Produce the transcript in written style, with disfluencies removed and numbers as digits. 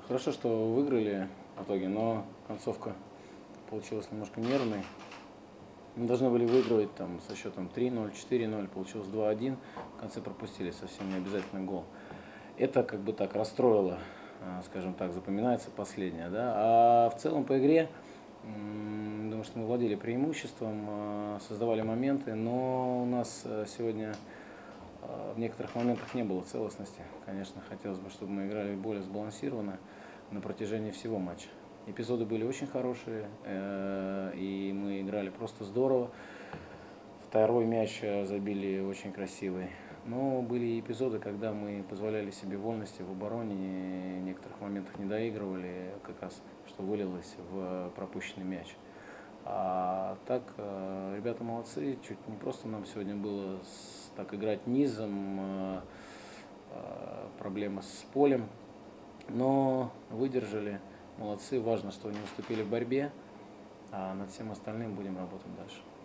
Хорошо, что выиграли в итоге, но концовка получилась немножко нервной. Мы должны были выигрывать там со счетом 3-0, 4-0, получилось 2-1. В конце пропустили совсем необязательный гол. Это как бы так расстроило, скажем так, запоминается последнее. Да? А в целом по игре, думаю, что мы владели преимуществом, создавали моменты, но у нас сегодня в некоторых моментах не было целостности. Конечно, хотелось бы, чтобы мы играли более сбалансированно на протяжении всего матча. Эпизоды были очень хорошие, и мы играли просто здорово. Второй мяч забили очень красивый. Но были эпизоды, когда мы позволяли себе вольности в обороне, в некоторых моментах не доигрывали, как раз что вылилось в пропущенный мяч. А так, ребята молодцы, чуть не просто нам сегодня было так играть низом, проблема с полем, но выдержали, молодцы, важно, что не уступили в борьбе, а над всем остальным будем работать дальше.